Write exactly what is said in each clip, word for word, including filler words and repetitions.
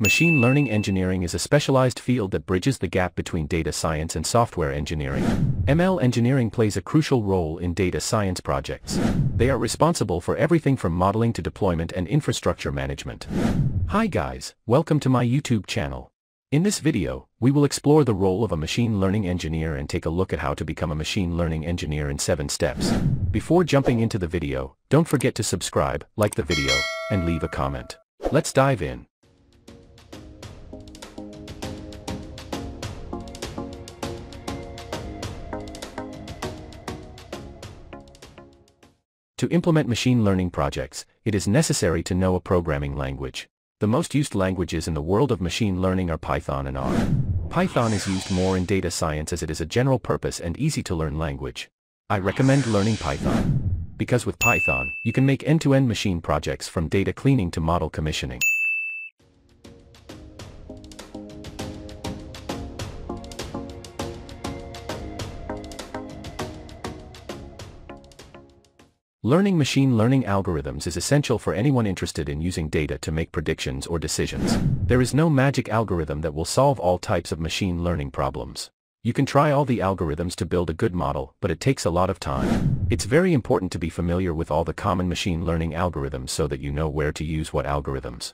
Machine learning engineering is a specialized field that bridges the gap between data science and software engineering. M L engineering plays a crucial role in data science projects. They are responsible for everything from modeling to deployment and infrastructure management. Hi guys, welcome to my YouTube channel. In this video, we will explore the role of a machine learning engineer and take a look at how to become a machine learning engineer in seven steps. Before jumping into the video, don't forget to subscribe, like the video, and leave a comment. Let's dive in. To implement machine learning projects, it is necessary to know a programming language. The most used languages in the world of machine learning are Python and R. Python is used more in data science as it is a general purpose and easy to learn language. I recommend learning Python, because with Python, you can make end-to-end machine projects from data cleaning to model commissioning. Learning machine learning algorithms is essential for anyone interested in using data to make predictions or decisions. There is no magic algorithm that will solve all types of machine learning problems. You can try all the algorithms to build a good model, but it takes a lot of time. It's very important to be familiar with all the common machine learning algorithms so that you know where to use what algorithms.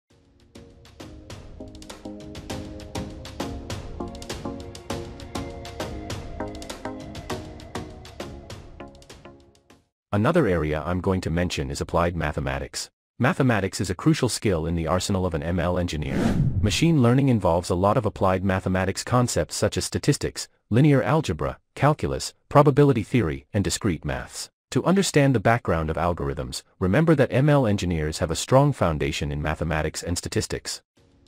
Another area I'm going to mention is applied mathematics. Mathematics is a crucial skill in the arsenal of an M L engineer. Machine learning involves a lot of applied mathematics concepts such as statistics, linear algebra, calculus, probability theory, and discrete maths. To understand the background of algorithms, remember that M L engineers have a strong foundation in mathematics and statistics.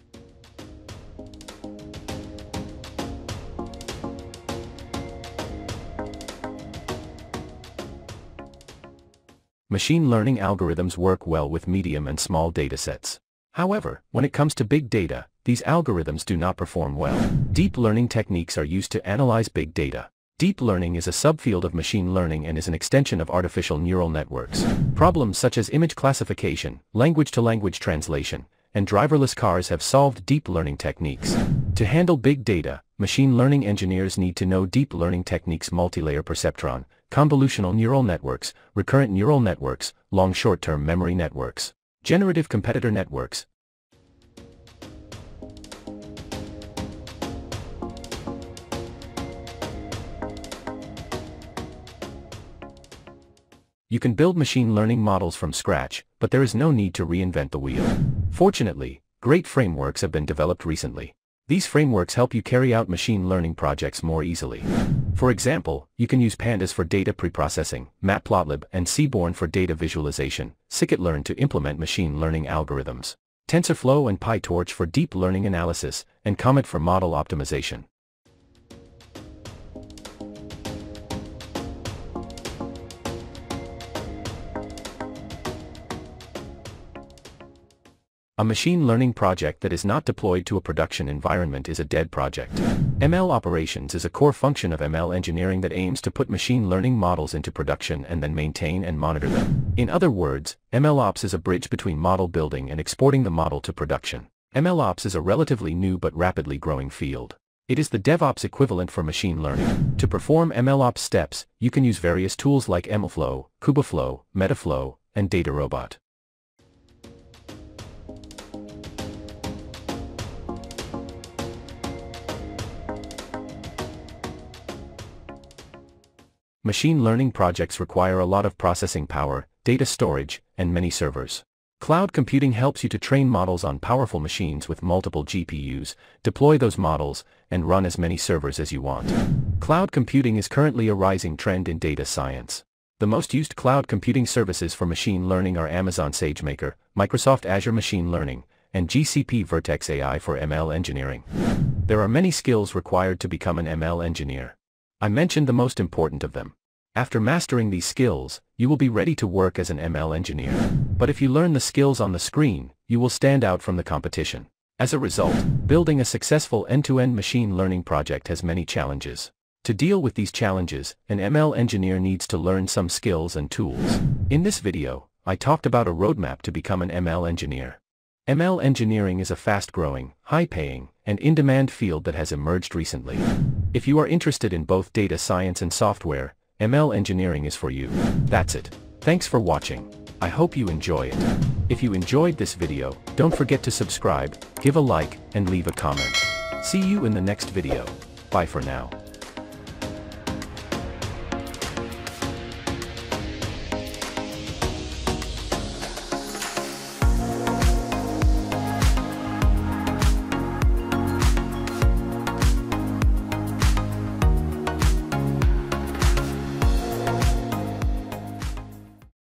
Machine learning algorithms work well with medium and small datasets. However, when it comes to big data, these algorithms do not perform well. Deep learning techniques are used to analyze big data. Deep learning is a subfield of machine learning and is an extension of artificial neural networks. Problems such as image classification, language-to-language translation, and driverless cars have solved deep learning techniques. To handle big data, machine learning engineers need to know deep learning techniques: multilayer perceptron, convolutional neural networks, recurrent neural networks, long short-term memory networks, generative competitor networks. You can build machine learning models from scratch, but there is no need to reinvent the wheel. Fortunately, great frameworks have been developed recently. These frameworks help you carry out machine learning projects more easily. For example, you can use Pandas for data preprocessing, Matplotlib and Seaborn for data visualization, scikit-learn to implement machine learning algorithms, TensorFlow and PyTorch for deep learning analysis, and Comet for model optimization. A machine learning project that is not deployed to a production environment is a dead project. M L operations is a core function of M L engineering that aims to put machine learning models into production and then maintain and monitor them. In other words, MLOps is a bridge between model building and exporting the model to production. MLOps is a relatively new but rapidly growing field. It is the DevOps equivalent for machine learning. To perform MLOps steps, you can use various tools like MLflow, Kubeflow, Metaflow, and DataRobot. Machine learning projects require a lot of processing power, data storage, and many servers. Cloud computing helps you to train models on powerful machines with multiple G P Us, deploy those models, and run as many servers as you want. Cloud computing is currently a rising trend in data science. The most used cloud computing services for machine learning are Amazon SageMaker, Microsoft Azure Machine Learning, and G C P Vertex A I for M L engineering. There are many skills required to become an M L engineer. I mentioned the most important of them. After mastering these skills, you will be ready to work as an M L engineer. But if you learn the skills on the screen, you will stand out from the competition. As a result, building a successful end-to-end machine learning project has many challenges. To deal with these challenges, an M L engineer needs to learn some skills and tools. In this video, I talked about a roadmap to become an M L engineer. M L engineering is a fast-growing, high-paying, and in-demand field that has emerged recently. If you are interested in both data science and software, M L engineering is for you. That's it. Thanks for watching. I hope you enjoy it. If you enjoyed this video, don't forget to subscribe, give a like, and leave a comment. See you in the next video. Bye for now.